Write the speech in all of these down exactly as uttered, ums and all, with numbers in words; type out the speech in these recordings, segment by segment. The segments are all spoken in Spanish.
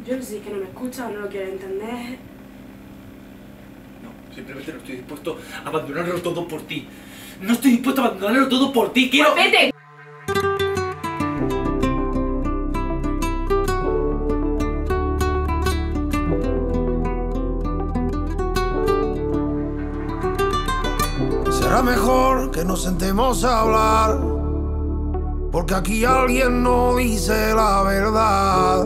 Yo no sé si es que no me escucha o no lo quiere entender. No, simplemente no estoy dispuesto a abandonarlo todo por ti. No estoy dispuesto a abandonarlo todo por ti, quiero... ¡Pues vete! Será mejor que nos sentemos a hablar, porque aquí alguien no dice la verdad.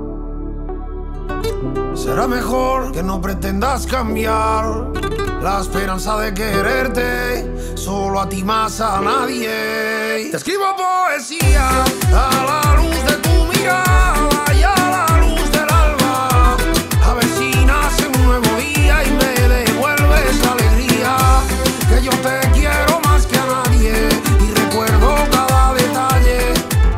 Será mejor que no pretendas cambiar la esperanza de quererte, solo a ti más a nadie. Te escribo poesía a la luz de tu mirada y a la luz del alba, a ver si nace un nuevo día y me devuelves la alegría. Que yo te quiero más que a nadie y recuerdo cada detalle.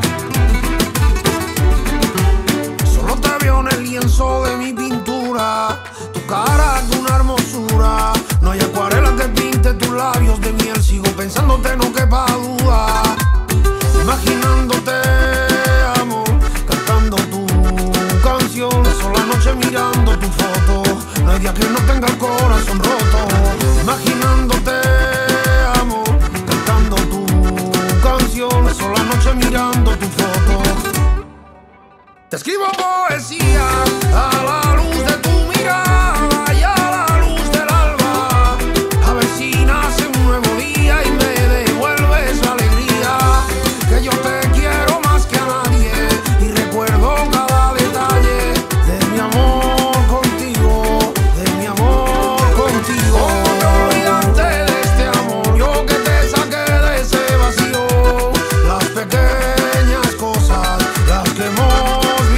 Solo te veo en el lienzo de mi pintura, tu cara es una hermosura. No hay acuarela que pinte tus labios de miel. Sigo pensándote, no quepa duda. Imaginándote, amor, cantando tu canción. Paso la noche mirando tu foto, no hay día que no tenga el corazón roto. Imaginándote, amor, cantando tu canción. Paso la noche mirando tu foto. Te escribo poesía a la luz de tu mirada y a la luz del alba, a ver si nace un nuevo día y me devuelves la alegría. Que yo te quiero más que a nadie y recuerdo cada detalle de mi amor contigo, de mi amor contigo. ¿Cómo te olvidaste de este amor? Yo que te saqué de ese vacío. Las pequeñas cosas, las que hemos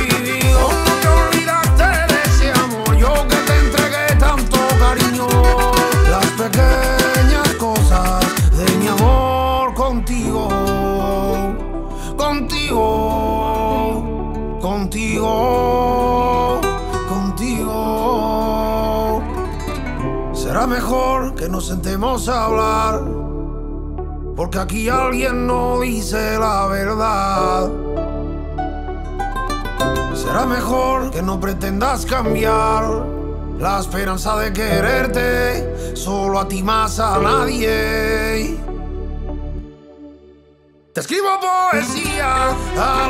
pequeñas cosas de mi amor contigo, contigo, contigo, contigo. Será mejor que nos sentemos a hablar, porque aquí alguien no dice la verdad. Será mejor que no pretendas cambiar la esperanza de quererte, solo a ti más a nadie. Te escribo poesía a